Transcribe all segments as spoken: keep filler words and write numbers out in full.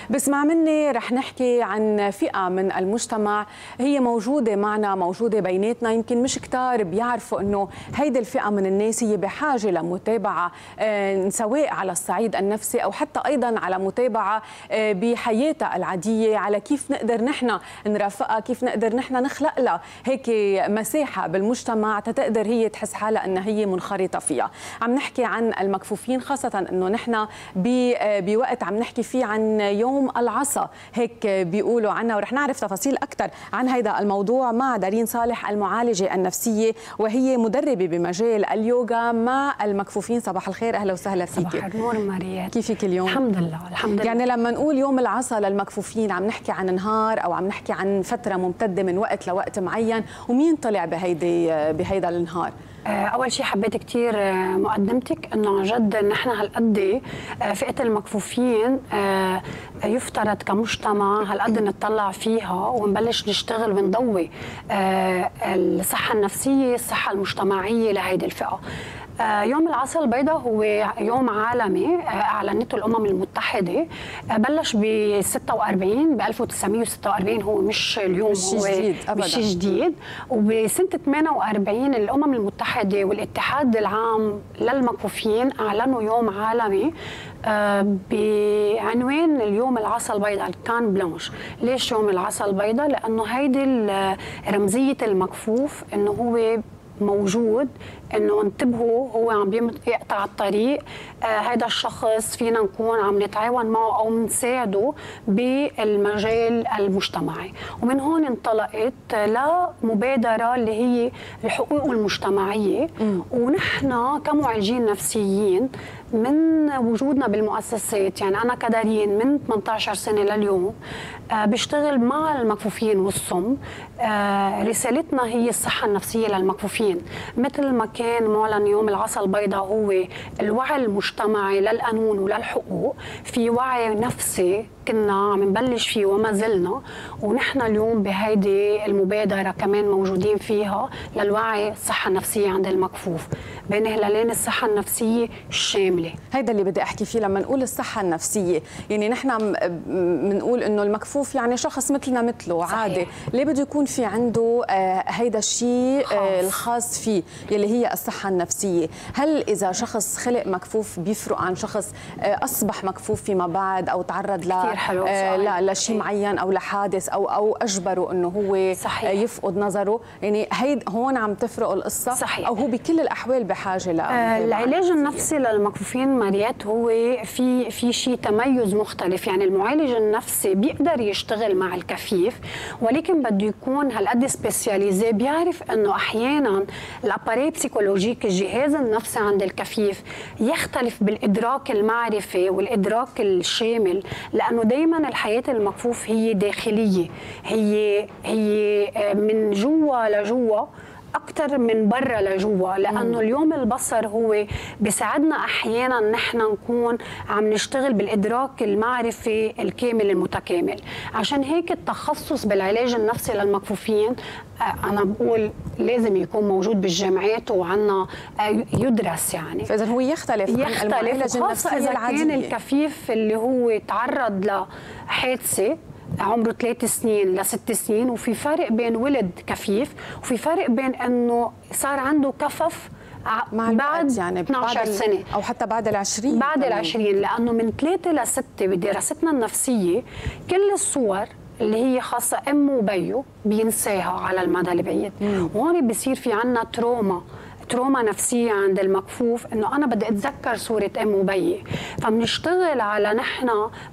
بسمع مني رح نحكي عن فئة من المجتمع هي موجودة معنا، موجودة بيناتنا، يمكن مش كتار بيعرفوا انه هيدي الفئة من الناس هي بحاجة لمتابعة سواء على الصعيد النفسي او حتى ايضا على متابعة بحياتها العادية، على كيف نقدر نحن نرافقها، كيف نقدر نحن نخلق لها هيك مساحة بالمجتمع تقدر هي تحس حالها انها هي منخرطة فيها. عم نحكي عن المكفوفين، خاصة انه نحن بوقت عم نحكي فيه عن يوم العصا هيك بيقولوا عنها، ورح نعرف تفاصيل أكثر عن هذا الموضوع مع دارين صالح المعالجة النفسية، وهي مدربة بمجال اليوغا مع المكفوفين. صباح الخير، أهلا وسهلا فيك. صباح النور مريات، كيفك اليوم؟ الحمد لله الحمد لله. يعني لما نقول يوم العصا للمكفوفين عم نحكي عن نهار أو عم نحكي عن فترة ممتدة من وقت لوقت معين، ومين طلع بهيدي بهيدا النهار؟ أول شيء حبيت كثير مقدمتك إنه عن جد نحن هالقد فئة المكفوفين يفترض كمجتمع هالقد نتطلع فيها ونبلش نشتغل ونضوي الصحة النفسية، الصحة المجتمعية لهيدي الفئة. يوم العصا البيضاء هو يوم عالمي اعلنته الامم المتحده، بلش ب ستة وأربعين ب ألف وتسعمئة وستة وأربعين، هو مش اليوم، مش هو جديد ابدا، مش جديد. وبسنه ثمانية وأربعين الامم المتحده والاتحاد العام للمكفوفين اعلنوا يوم عالمي بعنوان اليوم العصا البيضاء، الكان بلانش. ليش يوم العصا البيضاء؟ لانه هيدي رمزيه المكفوف، انه هو موجود، انه انتبهوا هو عم يقطع الطريق، هذا آه الشخص فينا نكون عم نتعاون معه او نساعده بالمجال المجتمعي. ومن هون انطلقت لمبادره اللي هي الحقوق المجتمعيه. م. ونحن كمعالجين نفسيين من وجودنا بالمؤسسات، يعني انا كدارين من ثمانية عشر سنه لليوم آه بشتغل مع المكفوفين والصم. آه رسالتنا هي الصحه النفسيه للمكفوفين، مثل ما كان معلن يوم العصا البيضاء هو الوعي المجتمعي للقانون وللحقوق، في وعي نفسي كنا عم نبلش فيه وما زلنا، ونحن اليوم بهيدي المبادرة كمان موجودين فيها للوعي الصحة النفسية عند المكفوف بين هلالين الصحة النفسية الشاملة. هيدا اللي بدي أحكي فيه لما نقول الصحة النفسية، يعني نحن بنقول إنه المكفوف يعني شخص مثلنا مثله عادي، ليه بده يكون في عنده آه هيدا الشيء آه الخاص فيه يلي هي الصحة النفسية؟ هل إذا شخص خلق مكفوف بيفرق عن شخص آه أصبح مكفوف فيما بعد أو تعرض ل آه لا لشيء معين او لحادث او او اجبره انه هو صحيح. آه يفقد نظره؟ يعني هيد هون عم تفرق القصه صحيح. او هو بكل الاحوال بحاجه ل آه العلاج النفسي للمكفوفين مريات هو في في شيء تميز مختلف. يعني المعالج النفسي بيقدر يشتغل مع الكفيف، ولكن بده يكون هالقد سبيسياليزي، بيعرف انه احيانا الاباري بسيكولوجيك، الجهاز النفسي عند الكفيف يختلف بالادراك المعرفي والادراك الشامل، لانه دايما الحياه المكفوف هي داخليه، هي هي من جوا لجوا أكثر من برا لجوا، لأنه اليوم البصر هو بيساعدنا أحيانا نحن نكون عم نشتغل بالإدراك المعرفي الكامل المتكامل. عشان هيك التخصص بالعلاج النفسي للمكفوفين أنا بقول لازم يكون موجود بالجامعات وعنا يدرس. يعني فإذا هو يختلف, يختلف عن المعالجة النفسية إذا العادية. كان الكفيف اللي هو تعرض لحادثة عمره ثلاث سنين لست سنين، وفي فرق بين ولد كفيف وفي فرق بين انه صار عنده كفف مع بعد يعني اثنعش سنة او حتى بعد العشرين، بعد العشرين، لانه من ثلاثة لستة بدراستنا النفسية كل الصور اللي هي خاصة أمه وبيه بينساها على المدى البعيد. وهون بيصير في عنا تروما تروما نفسية عند المكفوف، انه انا بدي اتذكر صورة ام وبيي. فبنشتغل على نحن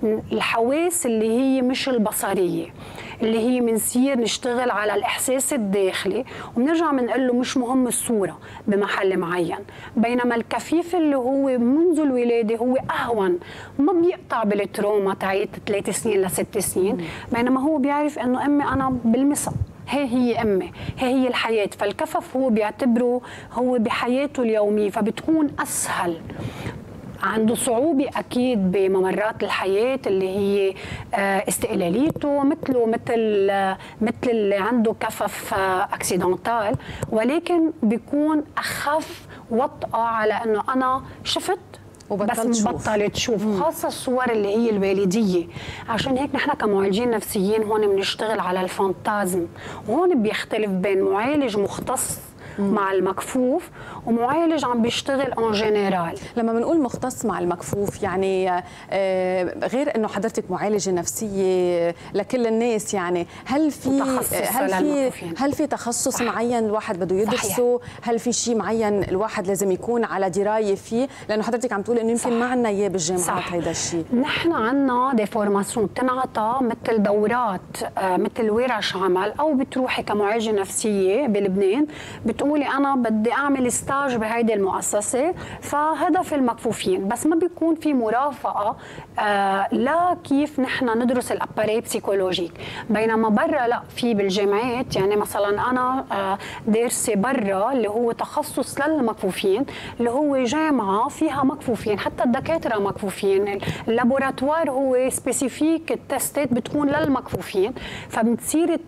الحواس اللي هي مش البصرية، اللي هي بنصير نشتغل على الاحساس الداخلي، وبنرجع بنقول له مش مهم الصورة بمحل معين. بينما الكفيف اللي هو منذ الولادة هو اهون، ما بيقطع بالتروما تاعت ثلاث سنين لست سنين، بينما هو بيعرف انه امي انا بلمسها، هي هي أمي، هي هي الحياة. فالكفف هو بيعتبره هو بحياته اليومية، فبتكون أسهل. عنده صعوبة أكيد بممرات الحياة اللي هي استقلاليته، مثله مثل مثل اللي عنده كفف أكسيدنتال، ولكن بيكون أخف وطأة على أنه أنا شفت وبطلت بس تشوف. بطلت تشوف، خاصه الصور اللي هي الوالديه. عشان هيك نحن كمعالجين نفسيين هون بنشتغل على الفانتازم، وهون بيختلف بين معالج مختص مع المكفوف ومعالج عم بيشتغل اون جنرال. لما بنقول مختص مع المكفوف يعني غير انه حضرتك معالجه نفسيه لكل الناس، يعني هل في هل في هل في تخصص صح. معين الواحد بده يدرسه؟ هل في شيء معين الواحد لازم يكون على درايه فيه؟ لانه حضرتك عم تقولي انه يمكن ما عندنا اياه بالجامعات هيدا الشيء. نحن عندنا دي فورماسيون بتنعطى مثل دورات مثل ورش عمل، او بتروحي كمعالجه نفسيه بلبنان بتقول بتقولي أنا بدي أعمل ستاج بهيدي المؤسسة، فهدف المكفوفين بس ما بيكون في مرافقة آه لا كيف نحن ندرس الأباري بسيكولوجيك. بينما برا لا، في بالجامعات يعني مثلا أنا آه دارسة برا اللي هو تخصص للمكفوفين، اللي هو جامعة فيها مكفوفين، حتى الدكاترة مكفوفين، اللابوراتوار هو سبيسيفيك، التستات بتكون للمكفوفين، فبتصيري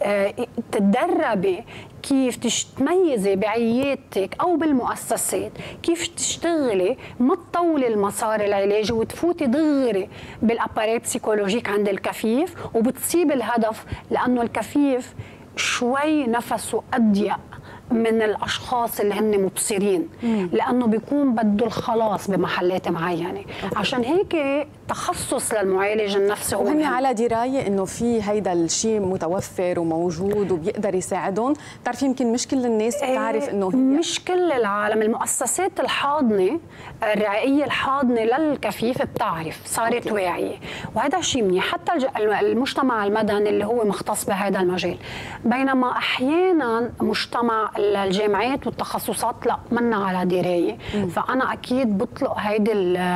تتدربي كيف تميزي بعيادتك او بالمؤسسات كيف تشتغلي، ما تطولي المسار العلاجي وتفوتي دغري بالاباري بسيكولوجيك عند الكفيف وبتصيب الهدف، لانه الكفيف شوي نفسه اضيق من الاشخاص اللي هن مبصرين، لانه بيكون بده الخلاص بمحلات معينه. عشان هيك تخصص للمعالج النفسي هو وهن على درايه انه في هيدا الشيء متوفر وموجود وبيقدر يساعدهم. بتعرفي يمكن مش كل الناس بتعرف انه هي مش كل العالم. المؤسسات الحاضنه الرعايه الحاضنه للكفيف بتعرف، صارت أوكي. واعيه، وهذا شيء منيح. حتى المجتمع المدني اللي هو مختص بهذا المجال، بينما احيانا مجتمع الجامعات والتخصصات لا منا على درايه. م. فانا اكيد بطلق هيدي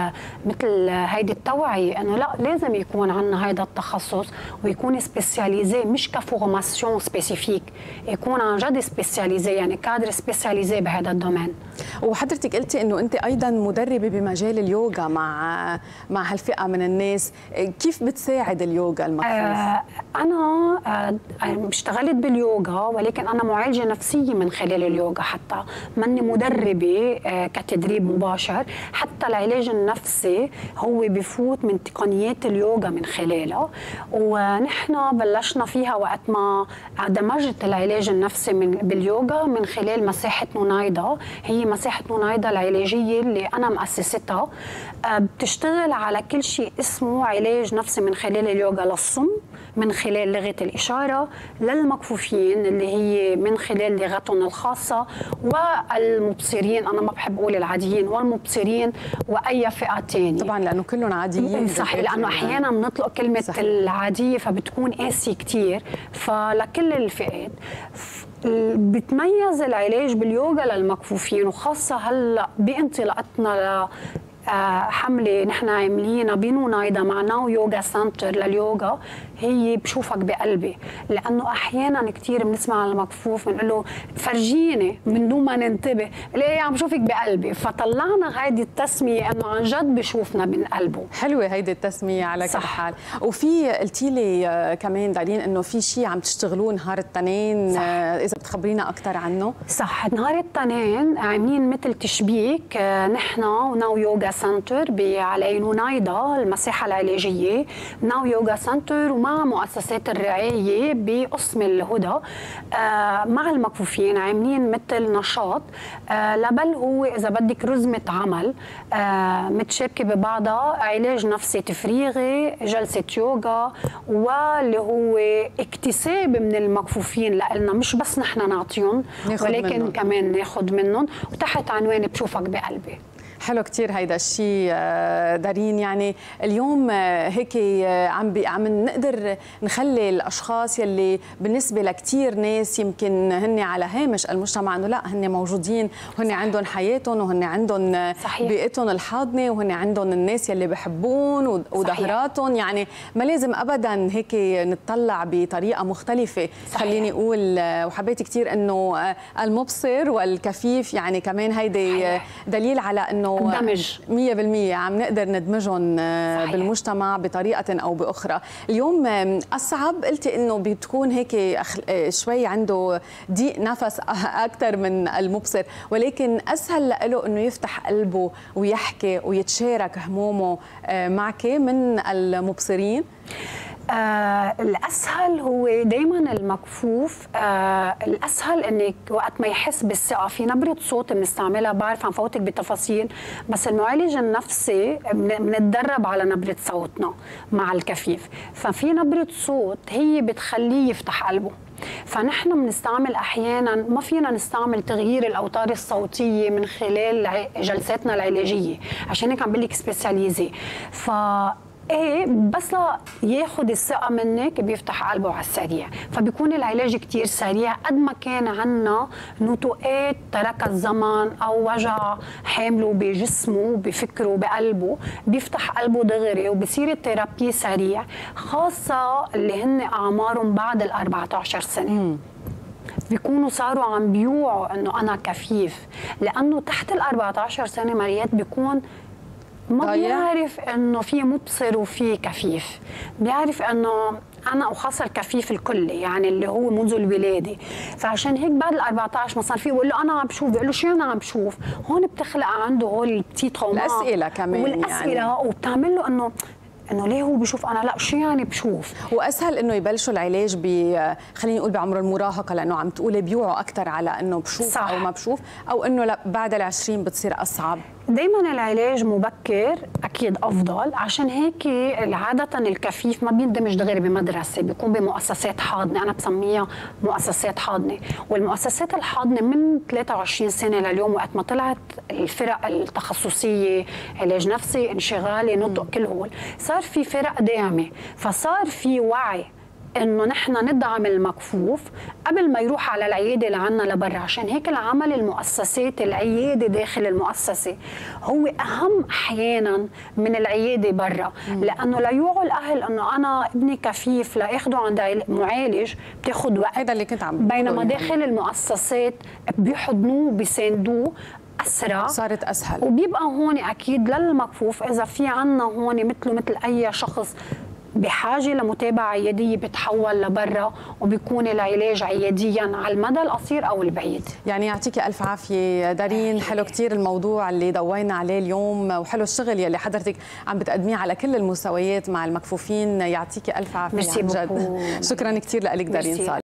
مثل هيدي التوعيه انه لا، لازم يكون عندنا هيدا التخصص ويكون سبيسياليزي، مش كفورماسيون سبيسيفيك، يكون عن جد سبيسياليزي، يعني كادر سبيسياليزي بهذا الدومين. وحضرتك قلتي انه انت ايضا مدربه بمجال اليوغا مع مع هالفئه من الناس، كيف بتساعد اليوغا المكفوف؟ آه انا آه اشتغلت باليوغا، ولكن انا معالجه نفسيه من خلال اليوغا، حتى ماني مدربه آه كتدريب مباشر. حتى العلاج النفسي هو بفوت من تقنيات اليوغا من خلالها، ونحن بلشنا فيها وقت ما دمجت العلاج النفسي من باليوغا من خلال مساحه نونايدا. هي مساحه نونايدا العلاجيه اللي انا مؤسستها، آه بتشتغل على كل شيء اسمه علاج نفسي من خلال اليوغا للصم، من خلال لغة الإشارة، للمكفوفين اللي هي من خلال لغتهم الخاصة، والمبصرين، أنا ما بحب أقول العاديين، والمبصرين وأي فئة تانية. طبعا لأنه كلهم عاديين. صحيح، لأنه أحيانا بنطلق كلمة صحيح. العادية فبتكون قاسية كتير، فلكل الفئات. بتميز العلاج باليوغا للمكفوفين، وخاصة هلأ بانطلاقتنا حملة نحن عاملينها بنونايدا مع ناو يوغا سنتر لليوغا، هي بشوفك بقلبي. لأنه أحيانا كتير بنسمع على المكفوف بنقول له فرجيني من دون ما ننتبه، ليه عم بشوفك بقلبي. فطلعنا هيدي التسمية أنه عن جد بشوفنا من قلبه. حلوة هيدي التسمية على كل حال. وفي قلتي لي كمان دارين أنه في شيء عم تشتغلوه نهار التنين، صح. إذا بتخبرينا أكثر عنه. صح، نهار التنين عاملين مثل تشبيك، نحن وناو يوغا سنتر على نونايدا المساحة العلاجية، ناو يوغا سنتر ومع مؤسسات الرعاية بقسم الهدى آه مع المكفوفين عاملين مثل نشاط آه لبل هو إذا بدك رزمة عمل آه متشابكة ببعضها، علاج نفسي تفريغي، جلسة يوغا، واللي هو اكتساب من المكفوفين لنا، مش بس نحن نعطيهم ولكن منهم. كمان ناخد منهم، وتحت عنوان بشوفك بقلبي. حلو كتير هيدا الشيء دارين. يعني اليوم هيك عم بي عم نقدر نخلي الاشخاص يلي بالنسبه لكتير ناس يمكن هن على هامش المجتمع انه لا، هن موجودين وهن عندهم حياتهم وهن عندهم بيئتهم الحاضنه وهن عندهم الناس يلي بحبون وظهراتهم. يعني ما لازم ابدا هيك نتطلع بطريقه مختلفه. صحيح. خليني اقول، وحبيت كتير انه المبصر والكفيف يعني كمان هيدي دليل على انه انه الدمج مية بالمية عم نقدر ندمجهم صحيح. بالمجتمع بطريقه او باخرى. اليوم اصعب قلتي انه بتكون هيك شوي عنده ضيق نفس اكثر من المبصر، ولكن اسهل له انه يفتح قلبه ويحكي ويتشارك همومه معك من المبصرين؟ آه الأسهل هو دايما المكفوف. آه الأسهل إنك وقت ما يحس بالثقة في نبرة صوت بنستعملها، بعرف عم فوتك بتفاصيل، بس المعالج النفسي بنتدرب على نبرة صوتنا مع الكفيف، ففي نبرة صوت هي بتخليه يفتح قلبه. فنحن بنستعمل احيانا، ما فينا نستعمل تغيير الاوتار الصوتيه من خلال جلساتنا العلاجيه، عشان هيك عم بقول لك سبيشاليزي. ف ايه بس لا ياخذ الثقه منك بيفتح قلبه على السريع، فبيكون العلاج كتير سريع. قد ما كان عنا نتوءات ترك الزمن او وجع حامله بجسمه بفكره بقلبه، بيفتح قلبه دغري وبصير الثيرابي سريع، خاصه اللي هن اعمارهم بعد ال أربعة عشر سنه. مم. بيكونوا صاروا عم بيوعوا انه انا كفيف، لانه تحت ال أربعة عشر سنه مريات بيكون ما بيعرف انه في مبصر وفي كفيف، بيعرف انه انا وخاصه الكفيف الكلي يعني اللي هو منذ الولاده. فعشان هيك بعد ال أربعة عشر مثلا في بيقول له انا عم بشوف، بيقول له شو انا عم بشوف؟ هون بتخلق عنده هول البتي تروما، الاسئله كمان والاسئله يعني. وبتعمل له انه انه ليه هو بشوف انا لا، شو يعني بشوف؟ واسهل انه يبلشوا العلاج ب خليني اقول بعمر المراهقه، لانه عم تقولي بيوعوا اكثر على انه بشوف صح. او ما بشوف، او انه لا بعد العشرين بتصير اصعب. دايما العلاج مبكر اكيد افضل، عشان هيك عاده الكفيف ما بيندمج دغري بمدرسه، بيكون بمؤسسات حاضنه، انا بسميها مؤسسات حاضنه. والمؤسسات الحاضنه من ثلاثة وعشرين سنه لليوم، وقت ما طلعت الفرق التخصصيه، علاج نفسي، انشغالي، نطق، كل هول، صار في فرق داعمه، فصار في وعي انه نحن ندعم المكفوف قبل ما يروح على العياده اللي عنا لبرا. عشان هيك العمل المؤسسات، العياده داخل المؤسسه هو اهم احيانا من العياده برا، لانه لا يوعوا الاهل انه انا ابني كفيف لاخذه عند معالج بتاخذ وقت. هذا اللي كنت عم بينما داخل المؤسسات بيحضنوه بيساندوه اسرع، صارت اسهل. وبيبقى هون اكيد للمكفوف اذا في عنا هون مثله مثل اي شخص بحاجه لمتابعه عياديه بتحول لبرا، وبيكون العلاج عياديا على المدى القصير او البعيد. يعني يعطيكي الف عافيه دارين، حلو كثير الموضوع اللي ضوينا عليه اليوم، وحلو الشغل يلي حضرتك عم بتقدميه على كل المستويات مع المكفوفين. يعطيكي الف عافيه عن جد. شكرا كثير لك دارين صالح.